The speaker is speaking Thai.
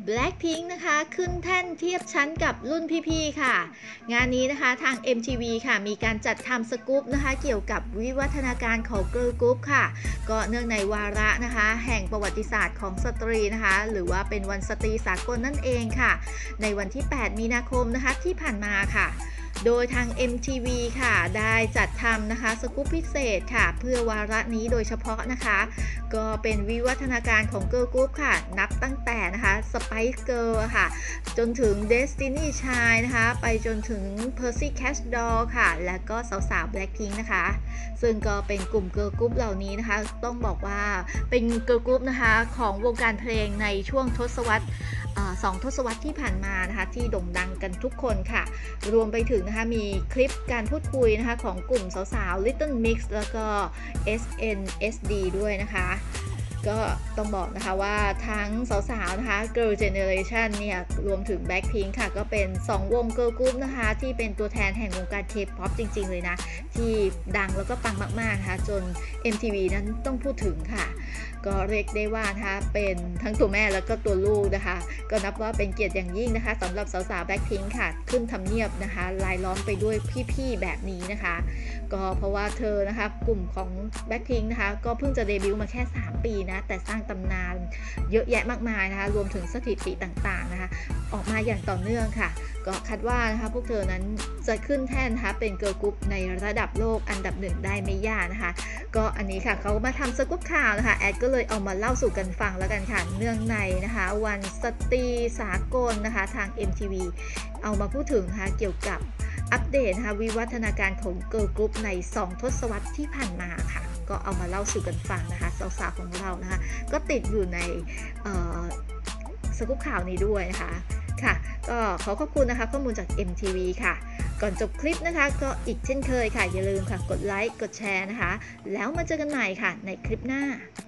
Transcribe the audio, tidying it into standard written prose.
Blackpink นะคะขึ้นแท่นเทียบชั้นกับรุ่นพี่ๆค่ะงานนี้นะคะทาง MTV ค่ะมีการจัดทำสกู๊ปนะคะเกี่ยวกับวิวัฒนาการของ Girl Group ค่ะก็เนื่องในวาระนะคะแห่งประวัติศาสตร์ของสตรีนะคะหรือว่าเป็นวันสตรีสากลนั่นเองค่ะในวันที่ 8 มีนาคมนะคะที่ผ่านมาค่ะโดยทาง MTV ค่ะได้จัดทำนะคะสกู๊ปพิเศษค่ะเพื่อวาระนี้โดยเฉพาะนะคะก็เป็นวิวัฒนาการของ Girl Group ค่ะนับตั้งแต่นะคะ Spice Girl ค่ะจนถึง Destiny Child นะคะไปจนถึง Pussycat Doll ค่ะและก็สาวๆ Blackpink นะคะซึ่งก็เป็นกลุ่ม Girl Group เหล่านี้นะคะต้องบอกว่าเป็น Girl Group นะคะของวงการเพลงในช่วงทศวรรษ2 ทศวรรษที่ผ่านมานะคะที่โด่งดังกันทุกคนค่ะรวมไปถึงนะคะมีคลิปการพูดคุยนะคะของกลุ่มสาวๆ Little Mix แล้วก็ SNSD ด้วยนะคะก็ต้องบอกนะคะว่าทั้งสาวๆนะคะ Girl Generation เนี่ยรวมถึง Blackpink ค่ะก็เป็น2วง Girl Group นะคะที่เป็นตัวแทนแห่งวงการ K-pop จริงๆเลยนะที่ดังแล้วก็ปังมากๆนะคะจน MTV นั้นต้องพูดถึงค่ะก็เรียกได้ว่านะคะเป็นทั้งตัวแม่แล้วก็ตัวลูกนะคะก็นับว่าเป็นเกียรติอย่างยิ่งนะคะสำหรับสาวๆ Blackpink ค่ะขึ้นทำเนียบนะคะรายล้อมไปด้วยพี่ๆแบบนี้นะคะก็เพราะว่าเธอนะคะกลุ่มของ Blackpink นะคะก็เพิ่งจะเดบิวต์มาแค่3 ปีนะแต่สร้างตำนานเยอะแยะมากมายนะคะรวมถึงสถิติต่างๆนะคะออกมาอย่างต่อเนื่องค่ะก็คาดว่านะคะพวกเธอนั้นจะขึ้นแท่นนะคะเป็นเกิร์ลกรุ๊ปในระดับโลกอันดับ1ได้ไม่ยากนะคะก็อันนี้ค่ะเขามาทำสกู๊ปข่าวนะคะแอดก็เลยเอามาเล่าสู่กันฟังแล้วกันค่ะเนื่องในนะคะวันสตรีสากลนะคะทาง MTV เอามาพูดถึงนะคะเกี่ยวกับอัปเดตนะคะวิวัฒนาการของเกิร์ลกรุ๊ปใน2 ทศวรรษที่ผ่านมาค่ะก็เอามาเล่าสู่กันฟังนะคะสาวๆของเรานะคะก็ติดอยู่ในสกู๊ปข่าวนี้ด้วยนะคะค่ะก็ขอขอบคุณนะคะข้อมูลจาก MTV ค่ะก่อนจบคลิปนะคะก็อีกเช่นเคยค่ะอย่าลืมค่ะกดไลค์กดแชร์นะคะแล้วมาเจอกันใหม่ค่ะในคลิปหน้า